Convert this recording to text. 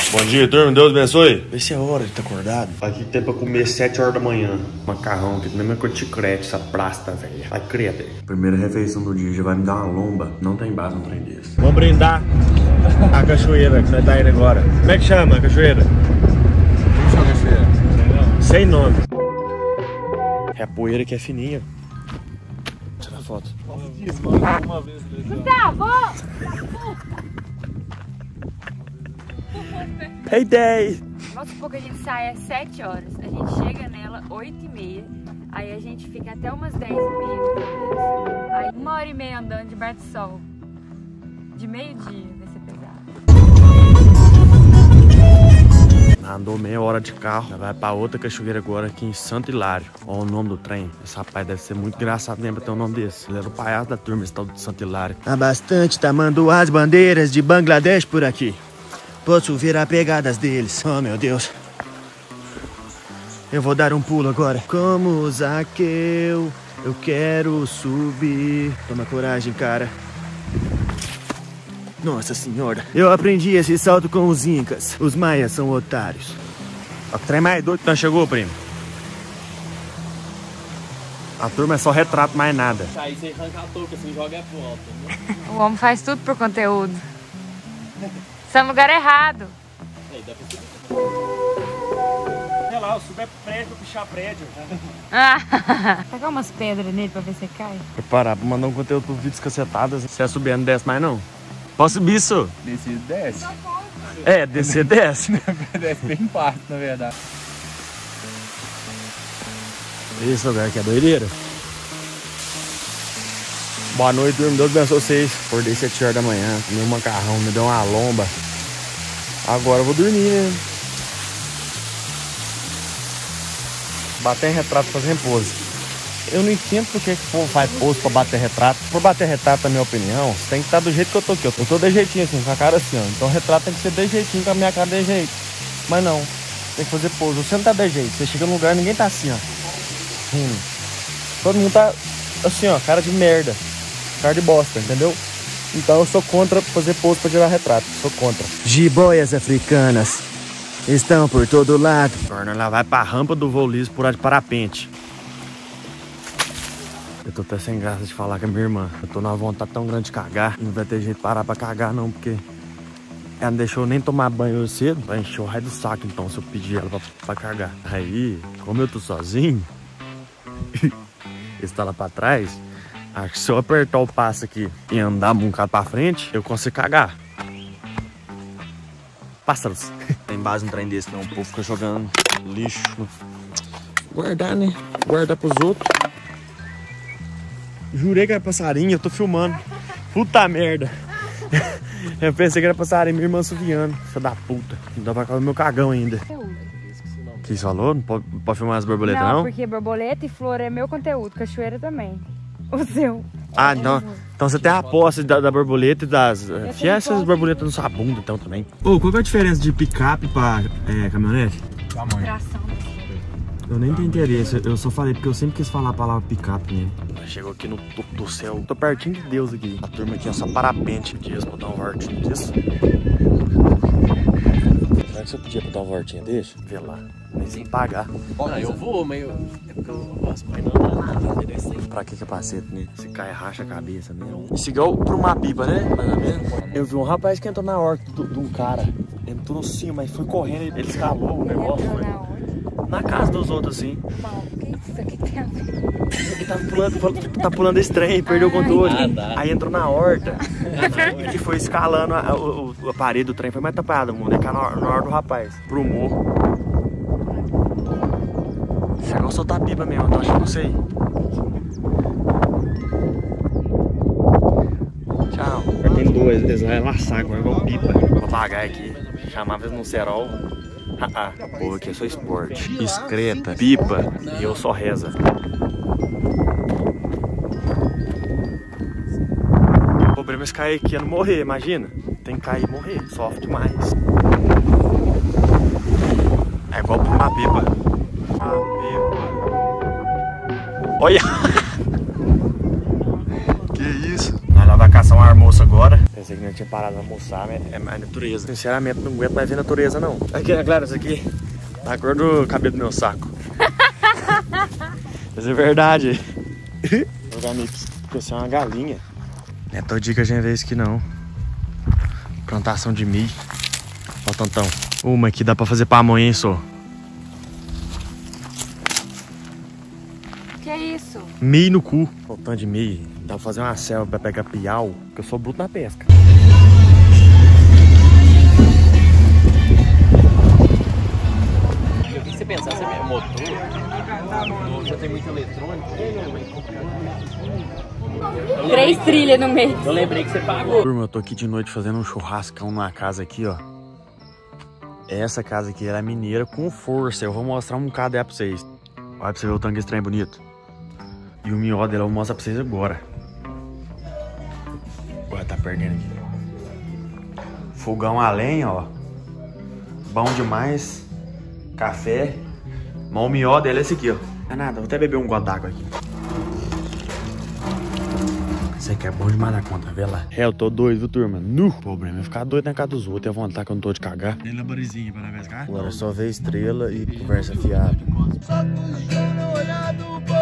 Bom dia, turma. Deus abençoe. Vê se é hora de estar acordado. Aqui tem pra comer 7 horas da manhã. Macarrão aqui, mesmo com chiclete, essa prasta, velho. Vai creta. Primeira refeição do dia, já vai me dar uma lomba. Não tem base no trem desse. Vamos brindar a cachoeira que nós tá indo agora. Como é que chama a cachoeira? Como chama a cachoeira? Sem nome. É a poeira que é fininha. Tira a foto. Uma vez. Hey day! Vamos supor que a gente sai às 7 horas, a gente chega nela 8h30, aí a gente fica até umas 10h30, aí 1h30 andando debaixo do sol, de meio-dia vai ser pesado. Andou meia hora de carro, vai pra outra cachoeira agora aqui em Santo Hilário. Olha o nome do trem. Esse rapaz deve ser muito engraçado, lembra ter um nome desse. Ele era o palhaço da turma, esse tal de Santo Hilário. Há bastante tamanduás bandeiras de Bangladesh por aqui. Posso ver as pegadas deles. Oh, meu Deus. Eu vou dar um pulo agora. Como Zaqueu, eu quero subir. Toma coragem, cara. Nossa senhora. Eu aprendi esse salto com os incas. Os maias são otários. O trem mais doido que nós chegou, primo. A turma é só retrato, mais nada. Aí você arranca a touca, assim, joga é pro alto, né? O homem faz tudo por conteúdo. Está no lugar errado. Aí dá pra subir. Sei lá, eu subo é prédio pra puxar prédio. Tacar umas pedras nele pra ver se cai. Preparar pra mandar um conteúdo pro vídeos cacetadas. Se é subir, não desce mais não. Posso subir isso? Descer, desce. É, descer, desce. Desce bem parte, na verdade. Esse lugar aqui é doideira. Boa noite, turma. Deus abençoe vocês. Acordei 7 horas da manhã, comi um macarrão, me deu uma lomba. Agora eu vou dormir, né? Bater em retrato fazendo pose. Eu não entendo porque que o povo faz pose pra bater retrato. Por bater retrato, na minha opinião, você tem que estar do jeito que eu tô aqui. Eu tô de jeitinho assim, com a cara assim, ó. Então o retrato tem que ser de jeitinho, com a minha cara de jeito. Mas não, tem que fazer pose. Você não tá de jeito. Você chega num lugar, ninguém tá assim, ó. Todo mundo tá assim, ó, cara de merda. Cara de bosta, entendeu? Então eu sou contra fazer pose pra tirar retrato. Sou contra. Jiboias africanas estão por todo lado. Agora lá vai pra rampa do voo liso por lá de parapente. Eu tô até sem graça de falar com a minha irmã. Eu tô numa vontade tão grande de cagar. Não vai ter jeito de parar pra cagar não, porque ela não deixou nem tomar banho hoje cedo. Vai encher o raio do saco então, se eu pedir ela pra cagar. Aí, como eu tô sozinho, esse tá lá pra trás. Acho que se eu apertar o passo aqui e andar um bocado pra frente, eu consigo cagar. Pássaros. Tem base no trem desse não, o povo fica jogando lixo. Guardar, né? Guardar pros outros. Jurei que era passarinho, eu tô filmando. Puta merda. Eu pensei que era passarinho, minha irmã subiando. Filha da puta. Não dá pra caber meu cagão ainda. Que isso falou? Não pode filmar as borboletas não? Não, porque borboleta e flor é meu conteúdo, cachoeira também. O seu. Ah, então você tem a posse da borboleta e das... Fia essas borboletas na sua bunda então também. Ô, qual que é a diferença de picape pra caminhonete? Tamanho. Tração. Eu nem tenho interesse, eu só falei porque eu sempre quis falar a palavra picape nele. Chegou aqui no topo do céu, tô pertinho de Deus aqui. A turma aqui é só parapente disso, pra dar um vortinho disso. Será que se eu pedir pra dar um vortinho desse? Vê lá, nem sem pagar. Ah, eu vou, mas eu... É porque eu não gosto mais não, né? Pra que capacete, né? Se cai, racha a cabeça mesmo. Isso igual pra uma pipa, né? Mais ou menos. Eu vi um rapaz que entrou na horta de um cara. Entrou sim, mas foi correndo, ele escalou o negócio. Entrou Foi na onde? na casa dos outros, assim. Mal, o que isso aqui tem a ver? Ele tá pulando esse trem, perdeu o controle. Aí entrou na horta e foi escalando a parede do trem. Foi mais tapada, mano. Ele caiu na hora do rapaz, pro morro. Chegou a soltar a pipa mesmo, então acho que não sei. Tchau. Tem dois, eles vão laçar agora igual pipa. Papagaio aqui, chamava eles no cerol. Pô, aqui é só esporte. Excreta, pipa e eu só reza. O problema é se cair aqui e não morrer, imagina. Tem que cair e morrer, sofre demais. É igual pra uma pipa. Uma pipa. Olha! Que isso? Nós lá vai caçar uma armoça agora. Pensei que não tinha parado pra almoçar, mas é mais natureza. Sinceramente, não aguento mais ver natureza, não. Aqui, né, Clara, isso aqui tá a cor do cabelo do meu saco. Mas é verdade. Vou jogar meio porque isso é uma galinha. Não é todo dia que a gente vê isso aqui, não. Plantação de milho. Ó, Tantão. Uma aqui dá pra fazer pamonha, hein, só. Que isso? Milho no cu. Faltando de milho. Dá pra fazer uma selva pra pegar piau, porque eu sou bruto na pesca. O que você pensar? Você é motor? Já tem muito eletrônico. 3 trilhas no meio. Eu lembrei que você pagou. Turma, eu tô aqui de noite fazendo um churrascão numa casa aqui, ó. Essa casa aqui, ela é mineira com força. Eu vou mostrar um bocado dela pra vocês. Olha pra você ver o tanque estranho bonito. E o mió dela eu vou mostrar pra vocês agora. Olha, tá perdendo aqui. Fogão a lenha, ó. Bom demais. Café. Mas o mió dela é esse aqui, ó. Não é nada, vou até beber um gole d'água aqui. Isso aqui é bom demais na conta, vê lá. É, eu tô doido, viu, turma? O problema é ficar doido na casa dos outros. Tenho vontade que eu não tô de cagar. Tem lambarezinho pra pescar? Agora é só ver estrela e conversa fiada.